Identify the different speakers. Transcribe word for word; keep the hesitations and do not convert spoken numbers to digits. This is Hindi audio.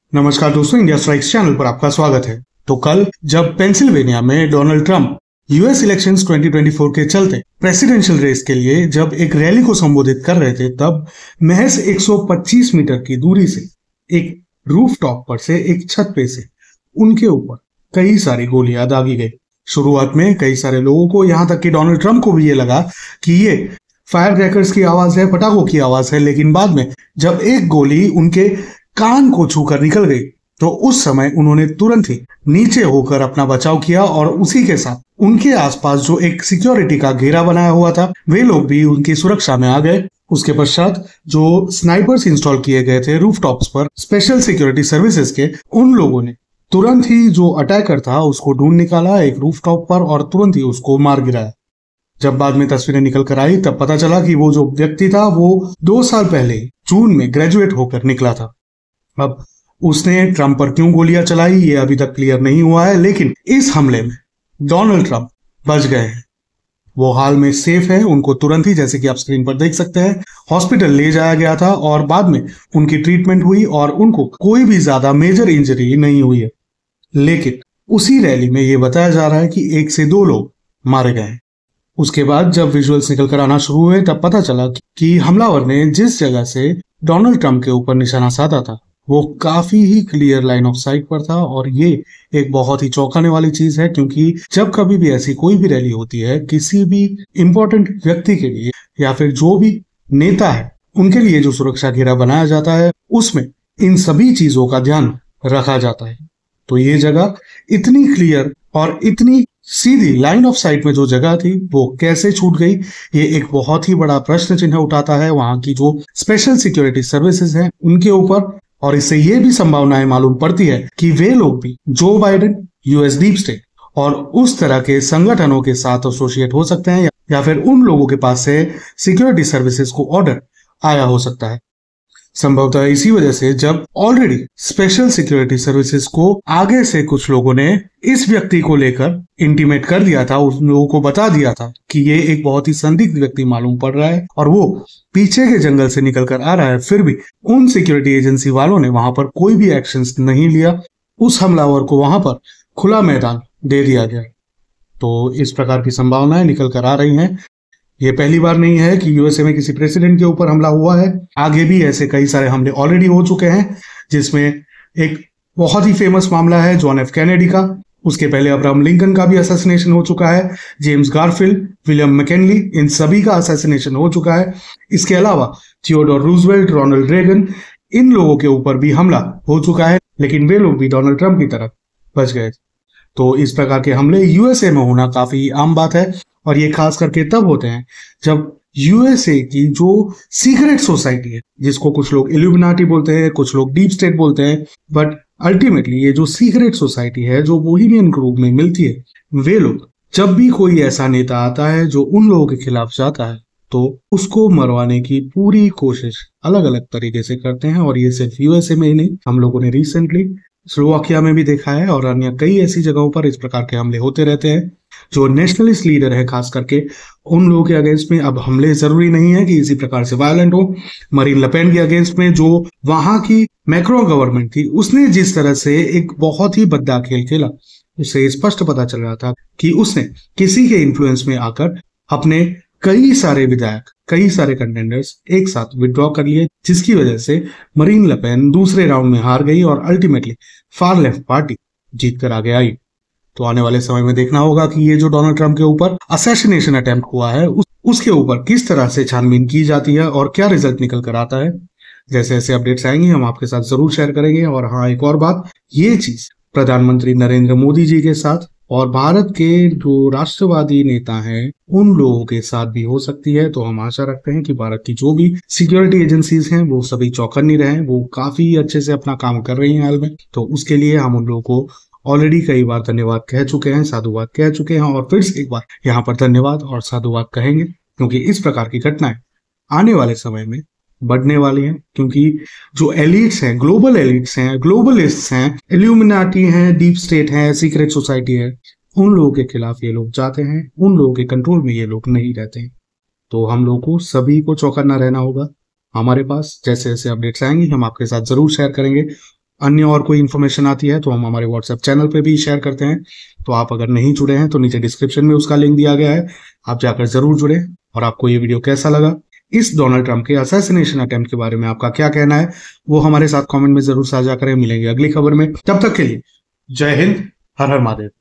Speaker 1: नमस्कार दोस्तों, इंडिया स्ट्राइक्स चैनल पर आपका स्वागत है। तो कल जब पेंसिल्वेनिया में डोनाल्ड ट्रंप यूएस इलेक्शंस दो हज़ार चौबीस के चलते प्रेसिडेंशियल रेस के लिए जब एक रैली को संबोधित कर रहे थे, तब महज एक सौ पच्चीस मीटर की दूरी से एक रूफटॉप पर से एक छत पे से उनके ऊपर कई सारी गोलियां दागी गई। शुरुआत में कई सारे लोगों को, यहां तक कि डोनाल्ड ट्रंप को भी ये लगा कि ये फायर क्रैकर्स की आवाज है, पटाखों की आवाज है। लेकिन बाद में जब एक गोली उनके कान को छूकर निकल गई, तो उस समय उन्होंने तुरंत ही नीचे होकर अपना बचाव किया और उसी के साथ उनके आसपास जो एक सिक्योरिटी का घेरा बनाया हुआ था, वे लोग भी उनकी सुरक्षा में आ गए। उसके पश्चात जो स्नाइपर्स इंस्टॉल किए गए थे रूफटॉप्स पर स्पेशल सिक्योरिटी सर्विसेज के, उन लोगों ने तुरंत ही जो अटैकर था उसको ढूंढ निकाला एक रूफटॉप पर और तुरंत ही उसको मार गिराया। जब बाद में तस्वीरें निकल कर आई, तब पता चला कि वो जो व्यक्ति था वो दो साल पहले जून में ग्रेजुएट होकर निकला था। अब उसने ट्रंप पर क्यों गोलियां चलाई ये अभी तक क्लियर नहीं हुआ है, लेकिन इस हमले में डोनाल्ड ट्रंप बच गए हैं। वो हाल में सेफ है। उनको तुरंत ही, जैसे कि आप स्क्रीन पर देख सकते हैं, हॉस्पिटल ले जाया गया था और बाद में उनकी ट्रीटमेंट हुई और उनको कोई भी ज्यादा मेजर इंजरी नहीं हुई है। लेकिन उसी रैली में ये बताया जा रहा है कि एक से दो लोग मारे गए हैं। उसके बाद जब विजुअल्स निकल कर आना शुरू हुए, तब पता चला कि हमलावर ने जिस जगह से डोनाल्ड ट्रंप के ऊपर निशाना साधा था वो काफी ही क्लियर लाइन ऑफ साइट पर था। और ये एक बहुत ही चौंकाने वाली चीज है, क्योंकि जब कभी भी ऐसी कोई भी रैली होती है किसी भी इंपॉर्टेंट व्यक्ति के लिए या फिर जो भी नेता है उनके लिए जो सुरक्षा घेरा बनाया जाता है, उसमें इन सभी चीजों का ध्यान रखा जाता है। तो ये जगह इतनी क्लियर और इतनी सीधी लाइन ऑफ साइट में जो जगह थी वो कैसे छूट गई, ये एक बहुत ही बड़ा प्रश्न चिन्ह उठाता है वहां की जो स्पेशल सिक्योरिटी सर्विसेज हैं उनके ऊपर। और इससे ये भी संभावनाएं मालूम पड़ती है कि वे लोग भी Joe Biden, US deep state और उस तरह के संगठनों के साथ एसोसिएट हो सकते हैं, या फिर उन लोगों के पास से सिक्योरिटी सर्विसेज को ऑर्डर आया हो सकता है। संभवतः इसी वजह से जब ऑलरेडी स्पेशल सिक्योरिटी सर्विसेज को आगे से कुछ लोगों ने इस व्यक्ति को लेकर इंटीमेट कर दिया था, उन लोगों को बता दिया था कि ये एक बहुत ही संदिग्ध व्यक्ति मालूम पड़ रहा है और वो पीछे के जंगल से निकल कर आ रहा है, फिर भी उन सिक्योरिटी एजेंसी वालों ने वहां पर कोई भी एक्शंस नहीं लिया। उस हमलावर को वहां पर खुला मैदान दे दिया गया। तो इस प्रकार की संभावनाएं निकल कर आ रही हैं। ये पहली बार नहीं है कि यूएसए में किसी प्रेसिडेंट के ऊपर हमला हुआ है। आगे भी ऐसे कई सारे हमले ऑलरेडी हो चुके हैं, जिसमें एक बहुत ही फेमस मामला है जॉन एफ कैनेडी का। उसके पहले अब्राहम लिंकन का भी असैसिनेशन हो चुका है, जेम्स गारफील्ड, विलियम मैकिनली, इन सभी का असैसिनेशन हो चुका है। इसके अलावा थियोडोर रूजवेल्ट, रोनाल्ड रेगन, इन लोगों के ऊपर भी हमला हो चुका है, लेकिन वे लोग भी डोनाल्ड ट्रंप की तरफ बच गए। तो इस प्रकार के हमले यूएसए में होना काफी आम बात है, और ये खास करके तब होते हैं जब यूएसए की जो सीक्रेट सोसाइटी है, जिसको कुछ लोग इल्यूमिनाटी बोलते हैं, कुछ लोग डीप स्टेट बोलते हैं, बट अल्टीमेटली ये जो सीक्रेट सोसाइटी है जो बोहेमियन ग्रुप में मिलती है, वे लोग जब भी कोई ऐसा नेता आता है जो उन लोगों के खिलाफ जाता है तो उसको मरवाने की पूरी कोशिश अलग अलग तरीके से करते हैं। और ये सिर्फ यूएसए में ही नहीं, हम लोगों ने रिसेंटली स्लोवाकिया में भी देखा है और अन्य कई ऐसी जगहों पर इस प्रकार के हमले होते रहते हैं। जो नेशनलिस्ट लीडर है खास करके, उन लोगों के अगेंस्ट में अब हमले जरूरी नहीं है कि इसी प्रकार से वायलेंट हो। मरीन लपेन के अगेंस्ट में जो वहां की मैक्रो गवर्नमेंट थी, उसने जिस तरह से एक बहुत ही भद्दा खेल खेला, उससे स्पष्ट पता चल रहा था कि उसने किसी के इन्फ्लुएंस में आकर अपने कई सारे विधायक, कई सारे कंटेंडर्स एक साथ विड्रॉ कर लिए, जिसकी वजह से मरीन लपेन दूसरे राउंड में हार गई और अल्टीमेटली फार लेफ्ट पार्टी जीत कर आगे आई। तो आने वाले समय में देखना होगा कि ये जो डोनाल्ड ट्रंप के ऊपर असैसिनेशन अटेम्प्ट हुआ है, उस, उसके ऊपर किस तरह से छानबीन की जाती है और क्या रिजल्ट निकल कर आता है। जैसे जैसे अपडेट्स आएंगे हम आपके साथ जरूर शेयर करेंगे। और हाँ, एक और बात, ये चीज प्रधानमंत्री नरेंद्र मोदी जी के साथ और भारत के जो राष्ट्रवादी नेता हैं उन लोगों के साथ भी हो सकती है। तो हम आशा रखते हैं कि भारत की जो भी सिक्योरिटी एजेंसीज हैं वो सभी चौकन्नी रहें। वो काफी अच्छे से अपना काम कर रही हैं हाल में, तो उसके लिए हम उन लोगों को ऑलरेडी कई बार धन्यवाद कह चुके हैं, साधुवाद कह चुके हैं, और फिर से एक बार यहाँ पर धन्यवाद और साधुवाद कहेंगे, क्योंकि इस प्रकार की घटनाएं आने वाले समय में बढ़ने वाली हैं। क्योंकि जो एलिट्स हैं, ग्लोबल एलिट्स हैं, ग्लोबलिस्ट्स हैं, इल्यूमिनाटी हैं, डीप स्टेट हैं, सीक्रेट सोसाइटी है, उन लोगों के खिलाफ ये लोग जाते हैं, उन लोगों के कंट्रोल में ये लोग नहीं रहते हैं। तो हम लोगों को सभी को चौकन्ना रहना होगा। हमारे पास जैसे जैसे अपडेट्स आएंगी हम आपके साथ जरूर शेयर करेंगे। अन्य और कोई इन्फॉर्मेशन आती है तो हम हमारे व्हाट्सएप चैनल पे भी शेयर करते हैं। तो आप अगर नहीं जुड़े हैं तो नीचे डिस्क्रिप्शन में उसका लिंक दिया गया है, आप जाकर जरूर जुड़े। और आपको ये वीडियो कैसा लगा, इस डोनाल्ड ट्रंप के असैसिनेशन अटेम्प्ट के बारे में आपका क्या कहना है, वो हमारे साथ कमेंट में जरूर साझा करें। मिलेंगे अगली खबर में, तब तक के लिए जय हिंद, हर हर महादेव।